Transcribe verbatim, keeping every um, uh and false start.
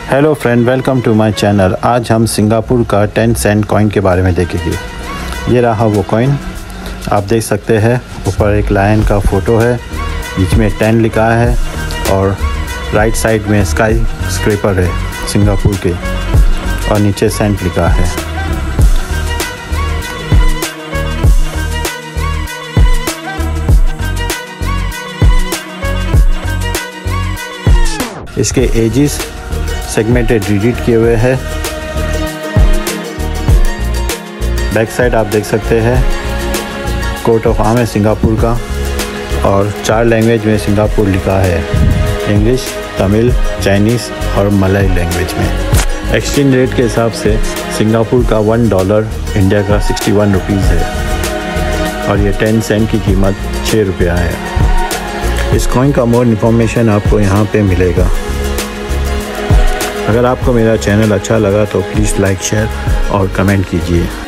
Hello friend, welcome to my channel. आज हम Singapore का टेन सेंट कॉइन के बारे में देखेंगे। ये रहा वो कॉइन, आप देख सकते हैं। ऊपर एक लायन का फ़ोटो है, बीच में टेन लिखा है और राइट साइड में स्काई स्क्रैपर है सिंगापुर के, और नीचे सेंट लिखा है। इसके एजिस सेगमेंटेड रिडीट किए हुए हैं। बैक साइड आप देख सकते हैं, कोट ऑफ आर्म है सिंगापुर का, और चार लैंग्वेज में सिंगापुर लिखा है, इंग्लिश, तमिल, चाइनीज़ और मलय लैंग्वेज में। एक्सचेंज रेट के हिसाब से सिंगापुर का वन डॉलर इंडिया का सिक्सटी वन रुपीज़ है, और ये टेन सेंट की कीमत छः रुपया है। इस कॉइन का मोर इन्फॉर्मेशन आपको यहाँ पे मिलेगा। अगर आपको मेरा चैनल अच्छा लगा तो प्लीज़ लाइक, शेयर और कमेंट कीजिए।